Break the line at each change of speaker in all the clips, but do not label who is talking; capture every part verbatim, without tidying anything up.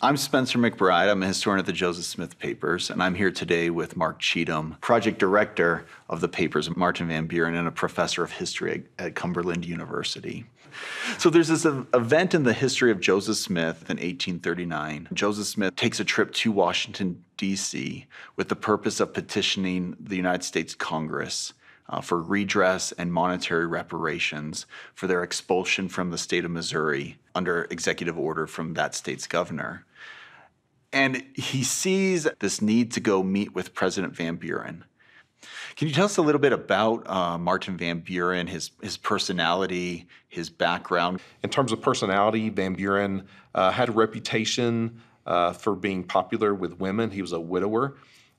I'm Spencer McBride. I'm a historian at the Joseph Smith Papers, and I'm here today with Mark Cheathem, project director of the papers, Martin Van Buren, and a professor of history at Cumberland University. So there's this event in the history of Joseph Smith in eighteen thirty-nine. Joseph Smith takes a trip to Washington, D C with the purpose of petitioning the United States Congress uh, for redress and monetary reparations for their expulsion from the state of Missouri under executive order from that state's governor. And he sees this need to go meet with President Van Buren. Can you tell us a little bit about uh, Martin Van Buren, his, his personality, his background?
In terms of personality, Van Buren uh, had a reputation uh, for being popular with women. He was a widower.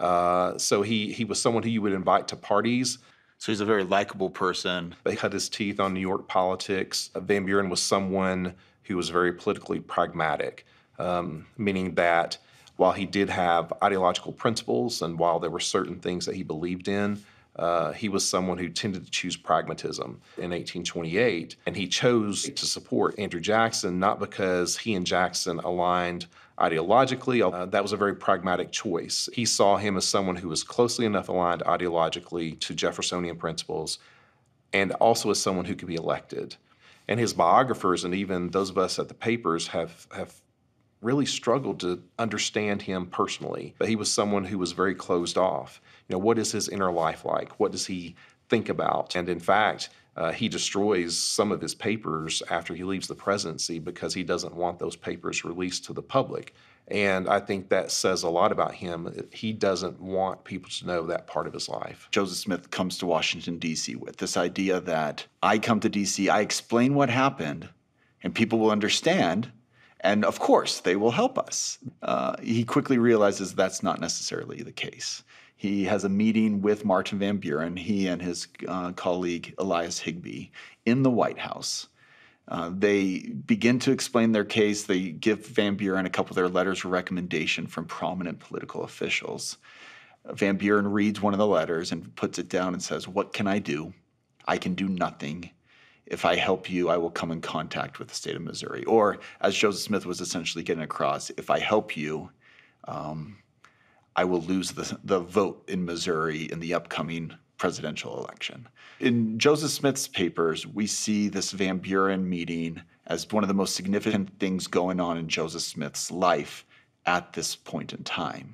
Uh, so he, he was someone who you would invite to parties.
So he's a very likable person.
They cut his teeth on New York politics. Van Buren was someone who was very politically pragmatic, um, meaning that while he did have ideological principles and while there were certain things that he believed in, uh, he was someone who tended to choose pragmatism in eighteen twenty-eight. And he chose to support Andrew Jackson, not because he and Jackson aligned ideologically. Uh, that was a very pragmatic choice. He saw him as someone who was closely enough aligned ideologically to Jeffersonian principles and also as someone who could be elected. And his biographers and even those of us at the papers have, have really struggled to understand him personally. But he was someone who was very closed off. You know, what is his inner life like? What does he think about? And in fact, uh, he destroys some of his papers after he leaves the presidency because he doesn't want those papers released to the public. And I think that says a lot about him. He doesn't want people to know that part of his life.
Joseph Smith comes to Washington, D C with this idea that I come to D C, I explain what happened, and people will understand, and of course, they will help us. Uh, he quickly realizes that's not necessarily the case. He has a meeting with Martin Van Buren, he and his uh, colleague Elias Higbee, in the White House. Uh, they begin to explain their case. They give Van Buren a couple of their letters of recommendation from prominent political officials. Van Buren reads one of the letters and puts it down and says, "What can I do? I can do nothing. If I help you, I will come in contact with the state of Missouri." Or, as Joseph Smith was essentially getting across, if I help you, um, I will lose the, the vote in Missouri in the upcoming presidential election. In Joseph Smith's papers, we see this Van Buren meeting as one of the most significant things going on in Joseph Smith's life at this point in time.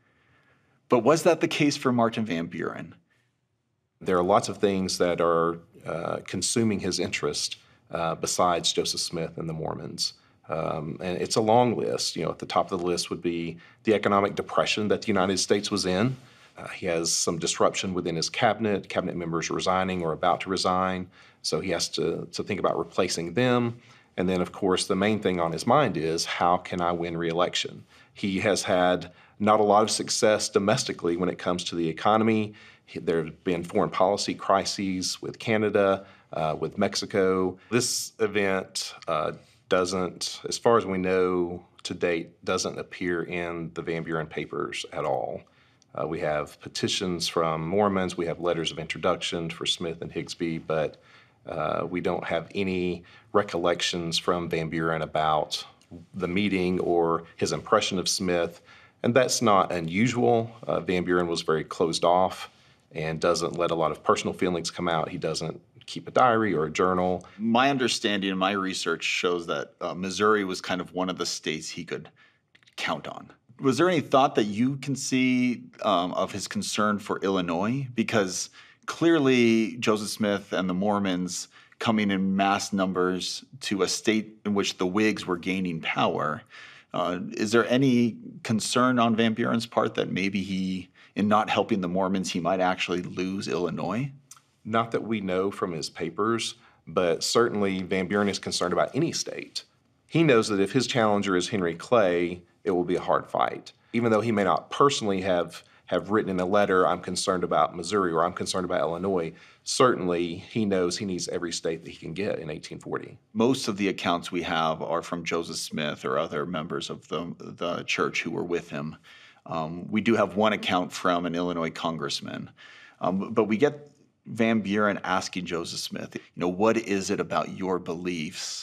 But was that the case for Martin Van Buren?
There are lots of things that are uh, consuming his interest uh, besides Joseph Smith and the Mormons. Um, and it's a long list. You know, at the top of the list would be the economic depression that the United States was in. Uh, he has some disruption within his cabinet. Cabinet members are resigning or about to resign, so he has to, to think about replacing them. And then, of course, the main thing on his mind is, how can I win re-election? He has had not a lot of success domestically when it comes to the economy. There have been foreign policy crises with Canada, uh, with Mexico. This event uh, doesn't, as far as we know to date, doesn't appear in the Van Buren papers at all. Uh, we have petitions from Mormons, we have letters of introduction for Smith and Higbee, but uh, we don't have any recollections from Van Buren about the meeting or his impression of Smith, and that's not unusual. Uh, Van Buren was very closed off and doesn't let a lot of personal feelings come out. He doesn't keep a diary or a journal.
My understanding and my research shows that uh, Missouri was kind of one of the states he could count on. Was there any thought that you can see um, of his concern for Illinois? Because clearly Joseph Smith and the Mormons coming in mass numbers to a state in which the Whigs were gaining power, uh, is there any concern on Van Buren's part that maybe he, in not helping the Mormons, he might actually lose Illinois?
Not that we know from his papers, but certainly Van Buren is concerned about any state. He knows that if his challenger is Henry Clay, it will be a hard fight. Even though he may not personally have, have written in a letter, I'm concerned about Missouri or I'm concerned about Illinois, certainly he knows he needs every state that he can get in eighteen forty.
Most of the accounts we have are from Joseph Smith or other members of the, the church who were with him. Um, we do have one account from an Illinois congressman, um, but we get Van Buren asking Joseph Smith, you know, what is it about your beliefs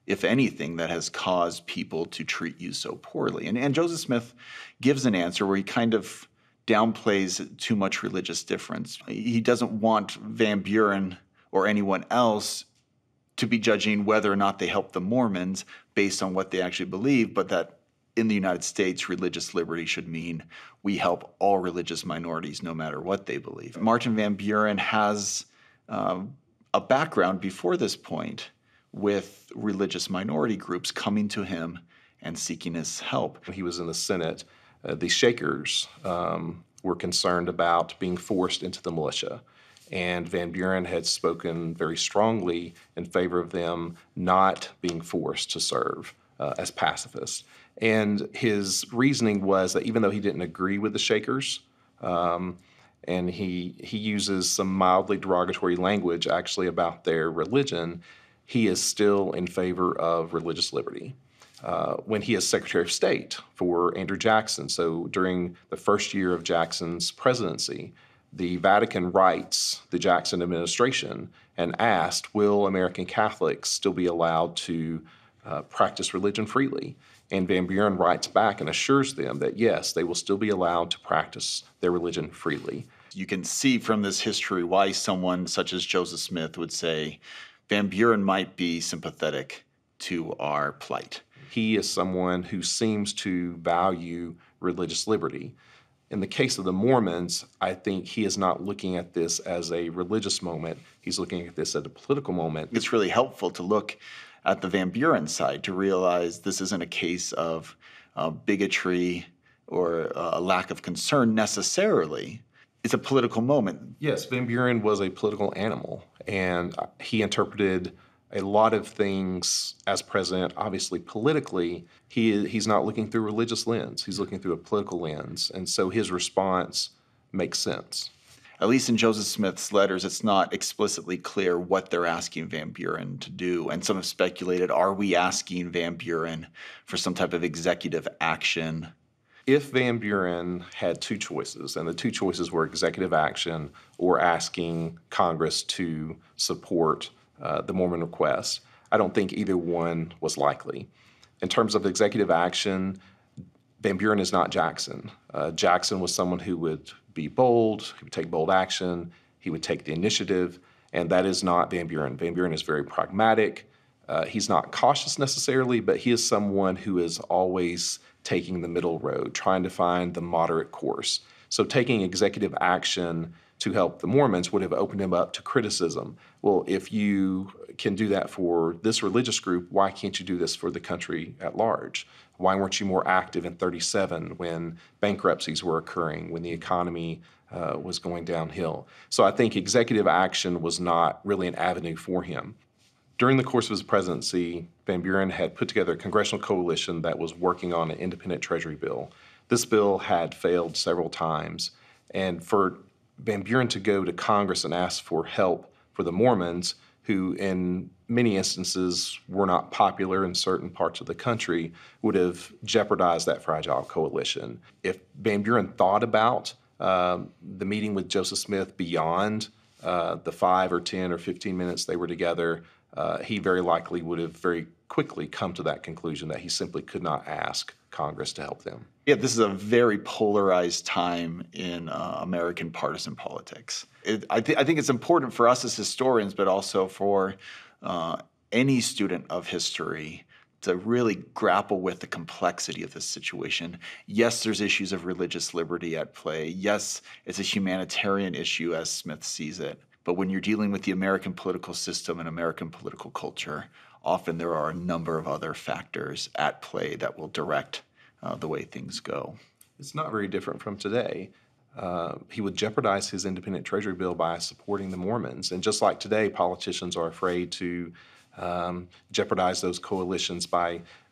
if anything, that has caused people to treat you so poorly? And, and Joseph Smith gives an answer where he kind of downplays too much religious difference. He doesn't want Van Buren or anyone else to be judging whether or not they help the Mormons based on what they actually believe, but that in the United States, religious liberty should mean we help all religious minorities no matter what they believe. Martin Van Buren has um, a background before this point with religious minority groups coming to him and seeking his help.
When he was in the Senate, uh, the Shakers um, were concerned about being forced into the militia. And Van Buren had spoken very strongly in favor of them not being forced to serve uh, as pacifists. And his reasoning was that even though he didn't agree with the Shakers, um, and he he uses some mildly derogatory language actually about their religion, he is still in favor of religious liberty. Uh, when he is Secretary of State for Andrew Jackson, so during the first year of Jackson's presidency, the Vatican writes the Jackson administration and asked, will American Catholics still be allowed to uh, practice religion freely? And Van Buren writes back and assures them that, yes, they will still be allowed to practice their religion freely.
You can see from this history why someone such as Joseph Smith would say Van Buren might be sympathetic to our plight.
He is someone who seems to value religious liberty. In the case of the Mormons, I think he is not looking at this as a religious moment. He's looking at this as a political moment.
It's really helpful to look at the Van Buren side to realize this isn't a case of uh, bigotry or uh, a lack of concern necessarily. It's a political moment.
Yes, Van Buren was a political animal, and he interpreted a lot of things as president, obviously politically. He he's not looking through a religious lens. He's looking through a political lens, and so his response makes sense.
At least in Joseph Smith's letters, it's not explicitly clear what they're asking Van Buren to do. And some have speculated, are we asking Van Buren for some type of executive action?
If Van Buren had two choices, and the two choices were executive action or asking Congress to support uh, the Mormon request, I don't think either one was likely. In terms of executive action, Van Buren is not Jackson. Uh, Jackson was someone who would be bold, he would take bold action, he would take the initiative, and that is not Van Buren. Van Buren is very pragmatic. Uh, he's not cautious necessarily, but he is someone who is always taking the middle road, trying to find the moderate course. So taking executive action to help the Mormons would have opened him up to criticism. Well, if you can do that for this religious group, why can't you do this for the country at large? Why weren't you more active in thirty-seven when bankruptcies were occurring, when the economy uh, was going downhill? So I think executive action was not really an avenue for him. During the course of his presidency, Van Buren had put together a congressional coalition that was working on an independent treasury bill. This bill had failed several times, and for Van Buren to go to Congress and ask for help for the Mormons, who in many instances were not popular in certain parts of the country, would have jeopardized that fragile coalition. If Van Buren thought about uh, the meeting with Joseph Smith beyond uh, the five or ten or fifteen minutes they were together, uh, he very likely would have very quickly come to that conclusion that he simply could not ask Congress to help them.
Yeah, this is a very polarized time in uh, American partisan politics. It, I, th- I think it's important for us as historians, but also for uh, any student of history to really grapple with the complexity of this situation. Yes, there's issues of religious liberty at play. Yes, it's a humanitarian issue as Smith sees it. But when you're dealing with the American political system and American political culture, often there are a number of other factors at play that will direct uh, the way things go.
It's not very different from today. Uh, he would jeopardize his independent treasury bill by supporting the Mormons. And just like today, politicians are afraid to um, jeopardize those coalitions by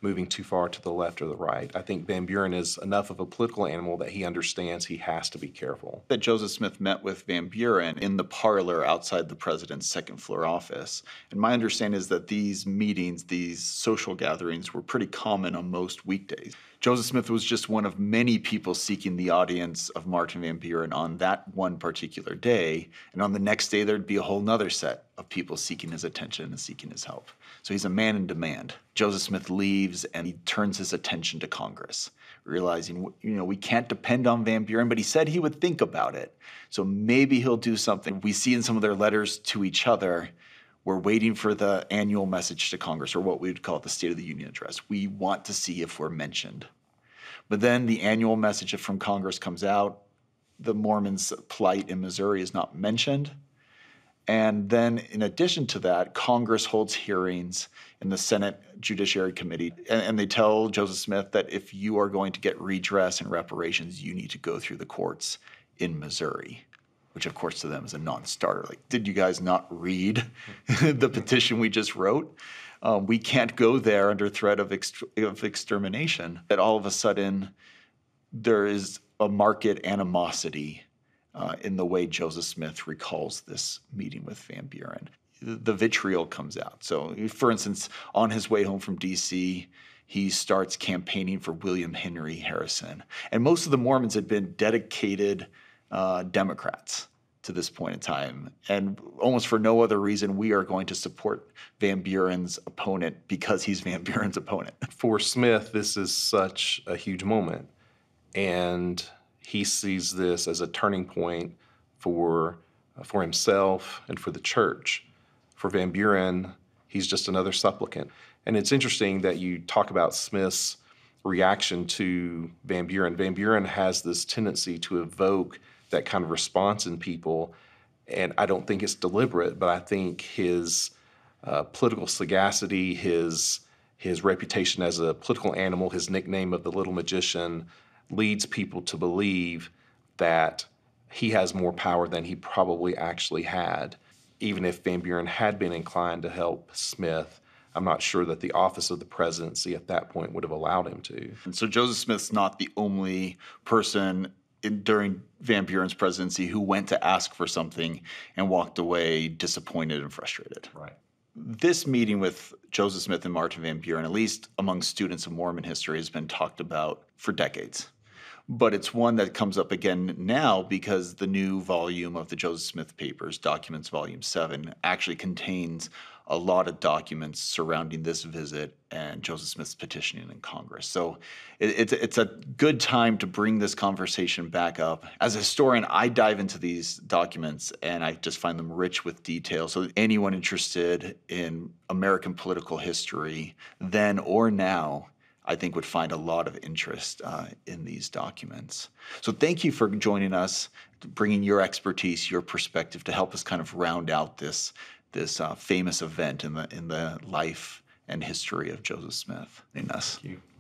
moving too far to the left or the right. I think Van Buren is enough of a political animal that he understands he has to be careful.
That Joseph Smith met with Van Buren in the parlor outside the president's second floor office. And my understanding is that these meetings, these social gatherings, were pretty common on most weekdays. Joseph Smith was just one of many people seeking the audience of Martin Van Buren on that one particular day. And on the next day, there'd be a whole nother set of people seeking his attention and seeking his help. So he's a man in demand. Joseph Smith leaves and he turns his attention to Congress, realizing, you know, we can't depend on Van Buren, but he said he would think about it. So maybe he'll do something. We see in some of their letters to each other, we're waiting for the annual message to Congress, or what we would call the State of the Union address. We want to see if we're mentioned. But then the annual message from Congress comes out. The Mormons' plight in Missouri is not mentioned. And then in addition to that, Congress holds hearings in the Senate Judiciary Committee, and, and they tell Joseph Smith that if you are going to get redress and reparations, you need to go through the courts in Missouri, which of course to them is a non-starter. Like, did you guys not read the petition we just wrote? Um, we can't go there under threat of, ext- of extermination. That all of a sudden there is a marked animosity Uh, in the way Joseph Smith recalls this meeting with Van Buren. The vitriol comes out. So, for instance, on his way home from D C, he starts campaigning for William Henry Harrison. And most of the Mormons had been dedicated uh, Democrats to this point in time. And almost for no other reason, we are going to support Van Buren's opponent because he's Van Buren's opponent.
For Smith, this is such a huge moment. And he sees this as a turning point for, uh, for himself and for the church. For Van Buren, he's just another supplicant. And it's interesting that you talk about Smith's reaction to Van Buren. Van Buren has this tendency to evoke that kind of response in people, and I don't think it's deliberate, but I think his uh, political sagacity, his, his reputation as a political animal, his nickname of the Little Magician, leads people to believe that he has more power than he probably actually had. Even if Van Buren had been inclined to help Smith, I'm not sure that the office of the presidency at that point would have allowed him to.
And so Joseph Smith's not the only person in, during Van Buren's presidency who went to ask for something and walked away disappointed and frustrated.
Right.
This meeting with Joseph Smith and Martin Van Buren, at least among students of Mormon history, has been talked about for decades. But it's one that comes up again now because the new volume of the Joseph Smith Papers, Documents Volume seven, actually contains a lot of documents surrounding this visit and Joseph Smith's petitioning in Congress. So it, it's, it's a good time to bring this conversation back up. As a historian, I dive into these documents and I just find them rich with detail. So anyone interested in American political history then or now, I think would find a lot of interest uh, in these documents. So thank you for joining us, bringing your expertise, your perspective to help us kind of round out this, this uh, famous event in the, in the life and history of Joseph Smith. In us.
Thank you.